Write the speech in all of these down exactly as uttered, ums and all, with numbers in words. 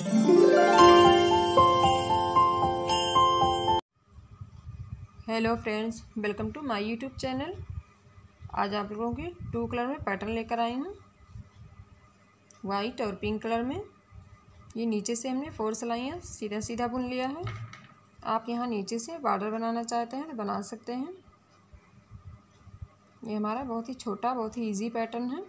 Hello friends, welcome to my YouTube channel. आज आप लोगों के टू कलर में पैटर्न लेकर आई हूँ, वाइट और पिंक कलर में। ये नीचे से हमने फोर सिलाइयाँ सीधा सीधा बुन लिया है। आप यहाँ नीचे से बॉर्डर बनाना चाहते हैं तो बना सकते हैं। ये हमारा बहुत ही छोटा, बहुत ही इजी पैटर्न है।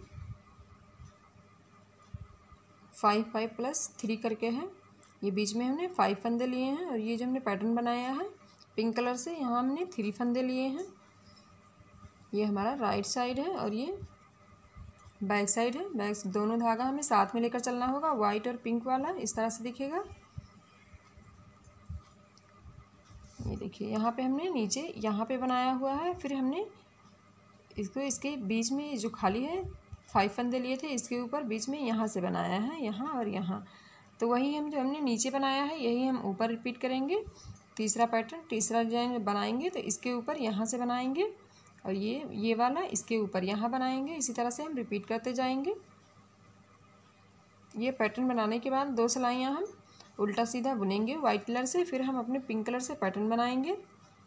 फाइव फाइव प्लस थ्री करके है। ये बीच में हमने फाइव फंदे लिए हैं और ये जो हमने पैटर्न बनाया है पिंक कलर से, यहाँ हमने थ्री फंदे लिए हैं। ये हमारा राइट साइड है और ये बैक साइड है। बैक दोनों धागा हमें साथ में लेकर चलना होगा। वाइट और पिंक वाला इस तरह से दिखेगा। ये देखिए, यहाँ पे हमने नीचे यहाँ पे बनाया हुआ है। फिर हमने इसको इसके बीच में जो खाली है फाइव फंदे लिए थे, इसके ऊपर बीच में यहाँ से बनाया है, यहाँ और यहाँ। तो वही हम जो हमने नीचे बनाया है यही हम ऊपर रिपीट करेंगे। तीसरा पैटर्न, तीसरा डिजाइन बनाएंगे तो इसके ऊपर यहाँ से बनाएंगे और ये ये वाला इसके ऊपर यहाँ बनाएंगे। इसी तरह से हम रिपीट करते जाएंगे। ये पैटर्न बनाने के बाद दो सिलाइयाँ हम उल्टा सीधा बुनेंगे वाइट कलर से। फिर हम अपने पिंक कलर से पैटर्न बनाएंगे।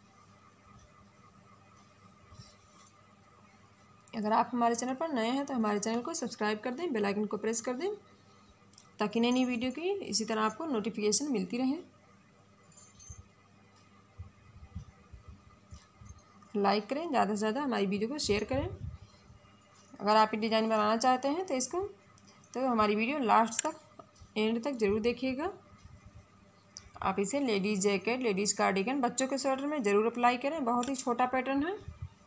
अगर आप हमारे चैनल पर नए हैं तो हमारे चैनल को सब्सक्राइब कर दें, बेल आइकन को प्रेस कर दें ताकि नई नई वीडियो की इसी तरह आपको नोटिफिकेशन मिलती रहे। लाइक करें, ज़्यादा से ज़्यादा हमारी वीडियो को शेयर करें। अगर आप ये डिज़ाइन बनाना चाहते हैं तो इसको तो हमारी वीडियो लास्ट तक, एंड तक ज़रूर देखिएगा। आप इसे लेडीज़ जैकेट, लेडीज़ कार्डिगन, बच्चों के स्वेटर में ज़रूर अप्लाई करें। बहुत ही छोटा पैटर्न है।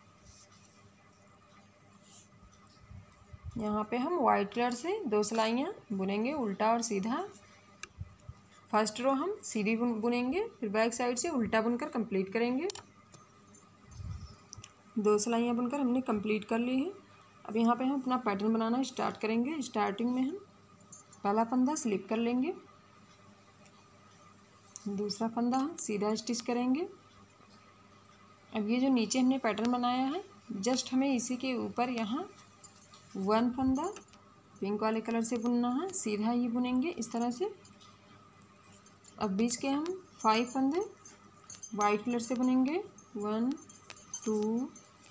यहाँ पे हम वाइट कलर से दो सिलाइयाँ बुनेंगे उल्टा और सीधा। फर्स्ट रो हम सीधी बुनेंगे, फिर बैक साइड से उल्टा बुनकर कंप्लीट करेंगे। दो सिलाइयाँ बुनकर हमने कंप्लीट कर ली है। अब यहाँ पे हम अपना पैटर्न बनाना स्टार्ट करेंगे। स्टार्टिंग में हम पहला फंदा स्लिप कर लेंगे, दूसरा फंदा हम सीधा स्टिच करेंगे। अब ये जो नीचे हमने पैटर्न बनाया है, जस्ट हमें इसी के ऊपर यहाँ वन फंदा पिंक वाले कलर से बुनना है। सीधा ही बुनेंगे इस तरह से। अब बीच के हम फाइव फंदे वाइट कलर से बुनेंगे। One, two,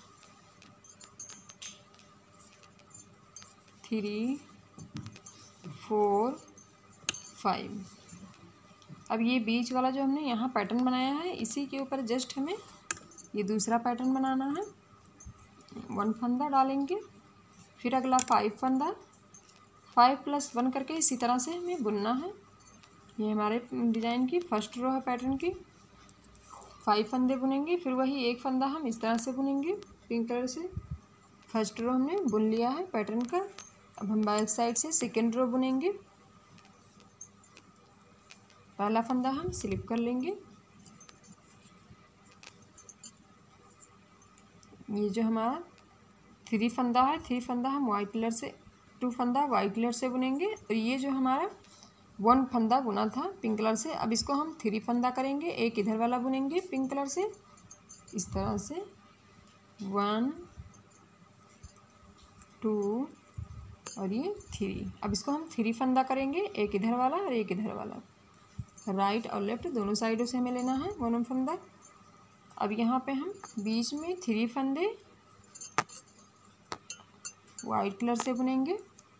three, four, five. अब ये बीच वाला जो हमने यहाँ पैटर्न बनाया है, इसी के ऊपर जस्ट हमें ये दूसरा पैटर्न बनाना है। वन फंदा डालेंगे, फिर अगला फाइव फंदा, फाइव प्लस वन करके इसी तरह से हमें बुनना है। ये हमारे डिज़ाइन की फर्स्ट रो है पैटर्न की। फाइव फंदे बुनेंगे, फिर वही एक फंदा हम इस तरह से बुनेंगे पिंक कलर से। फर्स्ट रो हमने बुन लिया है पैटर्न का। अब हम बैक साइड से सेकेंड रो बुनेंगे। पहला फंदा हम स्लिप कर लेंगे। ये जो हमारा थ्री फंदा है, थ्री फंदा हम वाइट कलर से, टू फंदा वाइट कलर से बुनेंगे। और ये जो हमारा वन फंदा बुना था पिंक कलर से, अब इसको हम थ्री फंदा करेंगे। एक इधर वाला बुनेंगे पिंक कलर से इस तरह से। वन, टू और ये थ्री। अब इसको हम थ्री फंदा करेंगे, एक इधर वाला और एक इधर वाला। राइट और लेफ्ट दोनों साइडों से हमें लेना है वन वन फंदा। अब यहाँ पे हम बीच में थ्री फंदे वाइट कलर से बुनेंगे।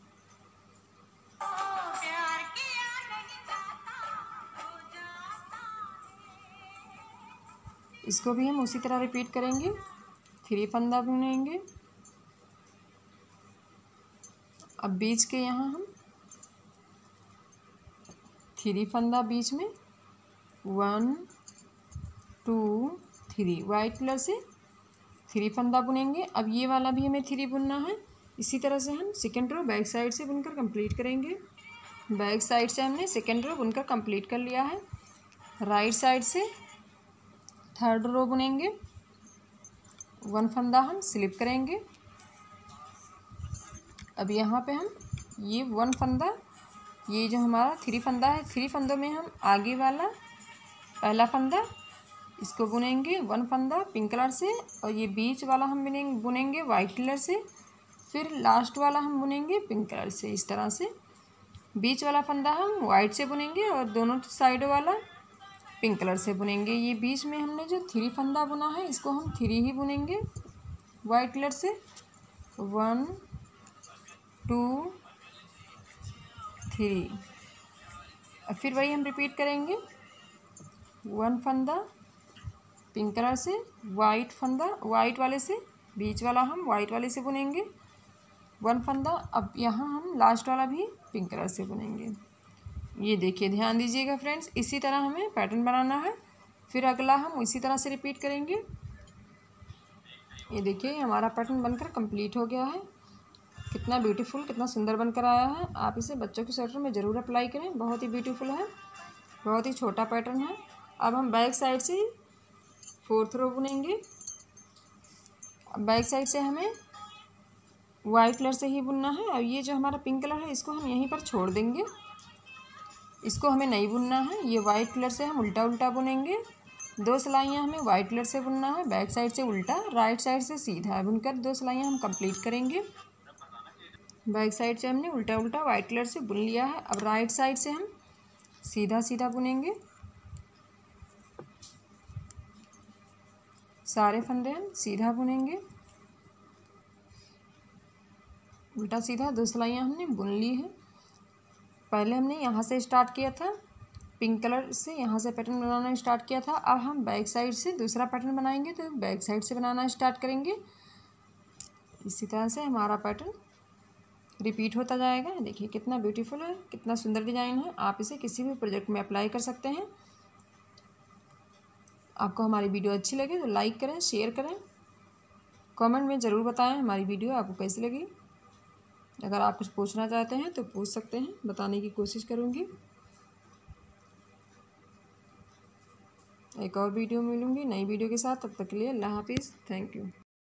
इसको भी हम उसी तरह रिपीट करेंगे। थ्री फंदा बुनेंगे। अब बीच के यहाँ हम थ्री फंदा बीच में, one, two, three, white colour से थ्री फंदा बुनेंगे। अब ये वाला भी हमें थ्री बुनना है। इसी तरह से हम सेकेंड रो बैक साइड से बुनकर कंप्लीट करेंगे। बैक साइड से हमने सेकेंड रो बुनकर कंप्लीट कर लिया है। राइट साइड से थर्ड रो बुनेंगे। वन फंदा हम स्लिप करेंगे। अब यहाँ पे हम ये वन फंदा, ये जो हमारा थ्री फंदा है, थ्री फंदों में हम आगे वाला पहला फंदा इसको बुनेंगे वन फंदा पिंक कलर से, और ये बीच वाला हम बुनेंगे बुनेंगे वाइट कलर से। फिर लास्ट वाला हम बुनेंगे पिंक कलर से इस तरह से। बीच वाला फंदा हम वाइट से बुनेंगे और दोनों साइडों वाला पिंक कलर से बुनेंगे। ये बीच में हमने जो थ्री फंदा बुना है इसको हम थ्री ही बुनेंगे वाइट कलर से। वन टू थ्री, और फिर वही हम रिपीट करेंगे। वन फंदा पिंक कलर से, वाइट फंदा वाइट वाले से, बीच वाला हम वाइट वाले से बुनेंगे वन फंदा। अब यहाँ हम लास्ट वाला भी पिंक कलर से बुनेंगे। ये देखिए, ध्यान दीजिएगा फ्रेंड्स, इसी तरह हमें पैटर्न बनाना है। फिर अगला हम इसी तरह से रिपीट करेंगे। ये देखिए हमारा पैटर्न बनकर कंप्लीट हो गया है। कितना ब्यूटीफुल, कितना सुंदर बनकर आया है। आप इसे बच्चों के स्वेटर में ज़रूर अप्लाई करें, बहुत ही ब्यूटीफुल है, बहुत ही छोटा पैटर्न है। अब हम बैक साइड से फोर्थ रो बुनेंगे। बैक साइड से हमें वाइट कलर से ही बुनना है। और ये जो हमारा पिंक कलर है इसको हम यहीं पर छोड़ देंगे, इसको हमें नहीं बुनना है। ये वाइट कलर से हम उल्टा उल्टा बुनेंगे। दो सिलाइयाँ हमें वाइट कलर से बुनना है, बैक साइड से उल्टा, राइट साइड से सीधा बुनकर दो सिलाइयाँ हम कंप्लीट करेंगे। बैक साइड से हमने उल्टा उल्टा वाइट कलर से बुन लिया है। अब राइट साइड से हम सीधा सीधा बुनेंगे। सारे फंदे हम सीधा बुनेंगे, उल्टा सीधा दो सिलाइयाँ हमने बुन ली है। पहले हमने यहाँ से स्टार्ट किया था, पिंक कलर से यहाँ से पैटर्न बनाना स्टार्ट किया था। अब हम बैक साइड से दूसरा पैटर्न बनाएंगे, तो बैक साइड से बनाना स्टार्ट करेंगे। इसी तरह से हमारा पैटर्न रिपीट होता जाएगा। देखिए कितना ब्यूटीफुल है, कितना सुंदर डिज़ाइन है। आप इसे किसी भी प्रोजेक्ट में अप्लाई कर सकते हैं। आपको हमारी वीडियो अच्छी लगे तो लाइक करें, शेयर करें, कमेंट में ज़रूर बताएं हमारी वीडियो आपको कैसी लगी। अगर आप कुछ पूछना चाहते हैं तो पूछ सकते हैं, बताने की कोशिश करूँगी। एक और वीडियो मिलूँगी नई वीडियो के साथ, तब तक के लिए अल्लाह हाफिज़, थैंक यू।